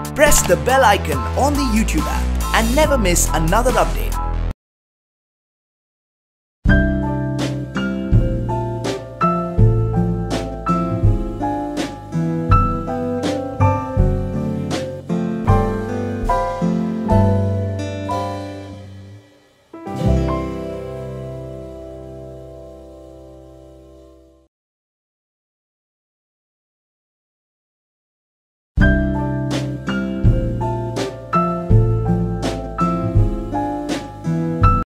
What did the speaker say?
Press the bell icon on the YouTube app and never miss another update.